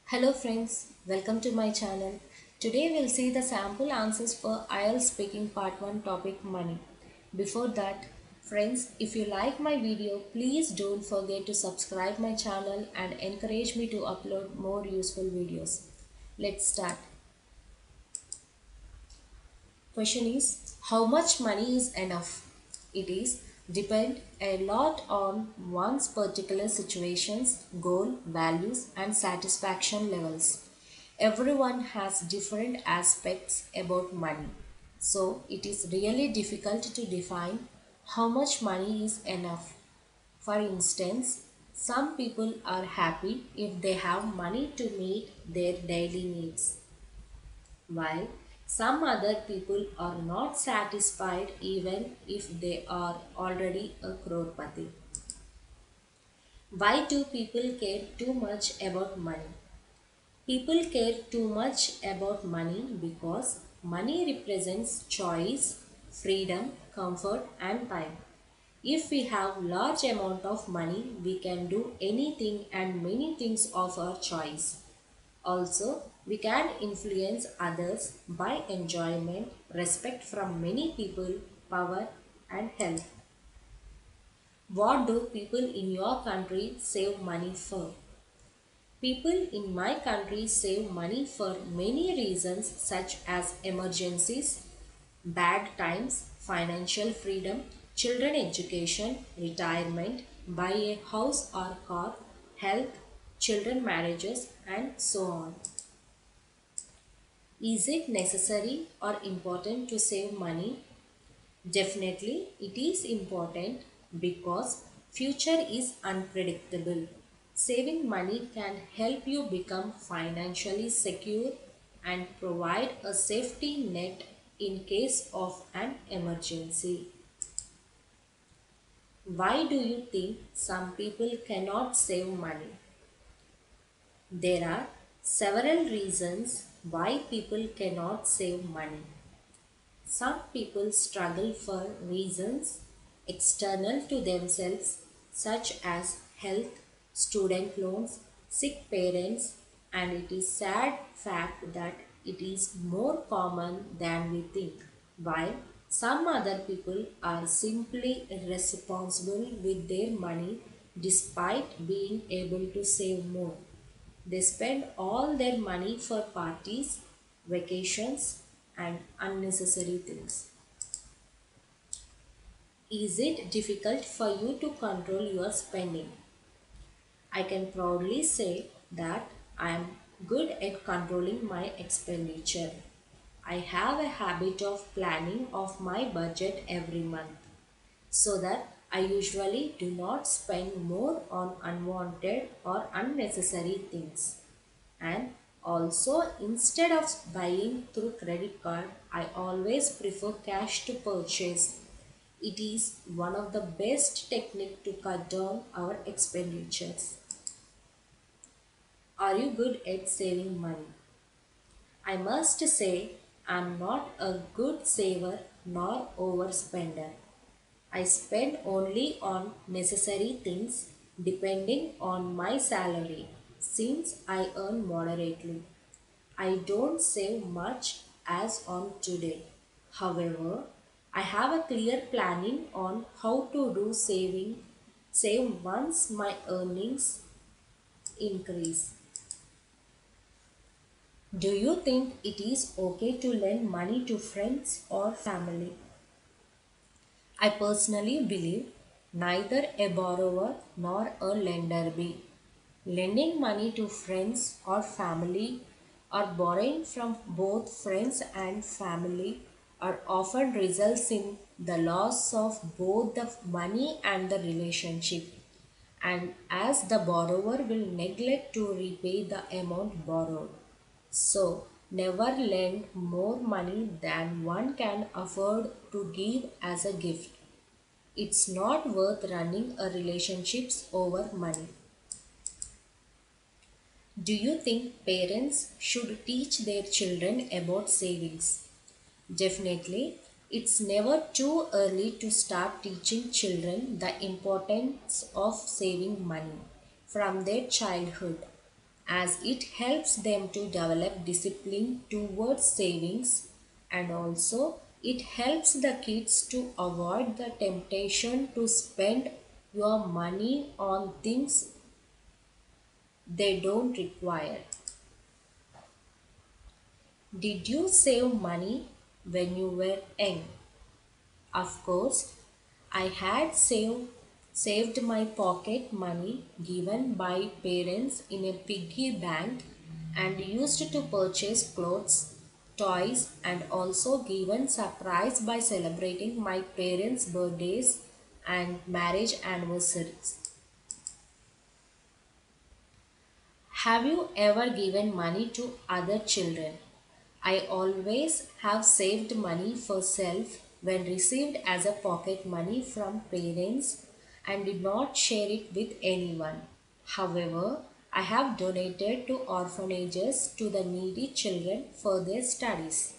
Hello friends, welcome to my channel. Today we'll see the sample answers for IELTS speaking part 1 topic money. Before that, friends, if you like my video, please don't forget to subscribe my channel and encourage me to upload more useful videos. Let's start. Question is, how much money is enough? It is depend a lot on one's particular situations, goal, values and satisfaction levels. Everyone has different aspects about money. So it is really difficult to define how much money is enough. For instance, some people are happy if they have money to meet their daily needs, while some other people are not satisfied even if they are already a crorepati. Why do people care too much about money? People care too much about money because money represents choice, freedom, comfort and time. If we have large amount of money, we can do anything and many things of our choice. Also, we can influence others by enjoyment, respect from many people, power and health. What do people in your country save money for? People in my country save money for many reasons such as emergencies, bad times, financial freedom, children education, retirement, buy a house or car, health, children marriages and so on. Is it necessary or important to save money? Definitely it is important because future is unpredictable. Saving money can help you become financially secure and provide a safety net in case of an emergency. Why do you think some people cannot save money? There are several reasons why people cannot save money. Some people struggle for reasons external to themselves, such as health, student loans, sick parents, and it is sad fact that it is more common than we think. While some other people are simply irresponsible with their money despite being able to save more. They spend all their money for parties, vacations, and unnecessary things. Is it difficult for you to control your spending? I can proudly say that I am good at controlling my expenditure. I have a habit of planning of my budget every month so that I usually do not spend more on unwanted or unnecessary things. And also, instead of buying through credit card, I always prefer cash to purchase. It is one of the best technique to cut down our expenditures. Are you good at saving money? I must say I'm not a good saver nor overspender. I spend only on necessary things depending on my salary since I earn moderately. I don't save much as on today. However, I have a clear planning on how to do save once my earnings increase. Do you think it is okay to lend money to friends or family? I personally believe neither a borrower nor a lender be. Lending money to friends or family or borrowing from both friends and family are often results in the loss of both the money and the relationship, and as the borrower will neglect to repay the amount borrowed. So, never lend more money than one can afford to give as a gift. It's not worth running a relationships over money. Do you think parents should teach their children about savings? Definitely, it's never too early to start teaching children the importance of saving money from their childhood. as it helps them to develop discipline towards savings, and also it helps the kids to avoid the temptation to spend your money on things they don't require. Did you save money when you were young? Of course, I had saved my pocket money given by parents in a piggy bank and used to purchase clothes, toys, and also given surprise by celebrating my parents' birthdays and marriage anniversaries. Have you ever given money to other children? I always have saved money for self when received as a pocket money from parents and did not share it with anyone. However, I have donated to orphanages to the needy children for their studies.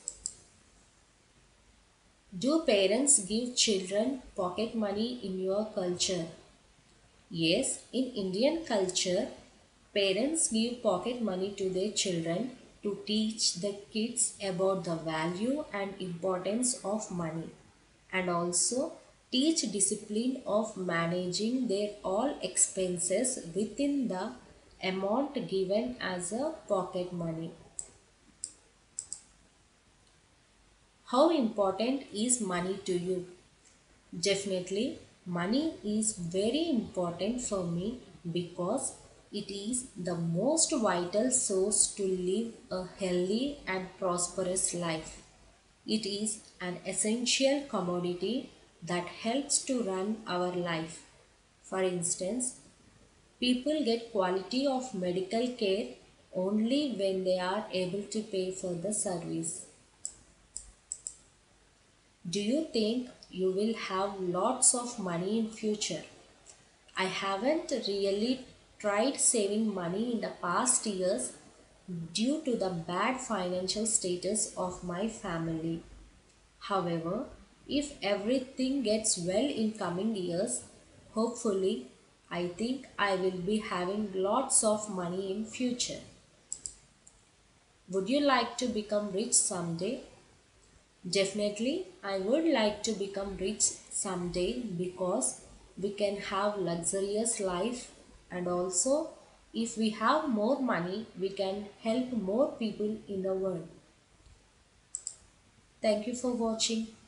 Do parents give children pocket money in your culture? Yes, in Indian culture, parents give pocket money to their children to teach the kids about the value and importance of money and also teach discipline of managing their all expenses within the amount given as a pocket money. How important is money to you? Definitely, money is very important for me because it is the most vital source to live a healthy and prosperous life. It is an essential commodity that helps to run our life. For instance, people get quality of medical care only when they are able to pay for the service. Do you think you will have lots of money in future? I haven't really tried saving money in the past years due to the bad financial status of my family. However, if everything gets well in coming years, hopefully I think I will be having lots of money in future. Would you like to become rich someday? Definitely, I would like to become rich someday because we can have luxurious life and also if we have more money, we can help more people in the world. Thank you for watching.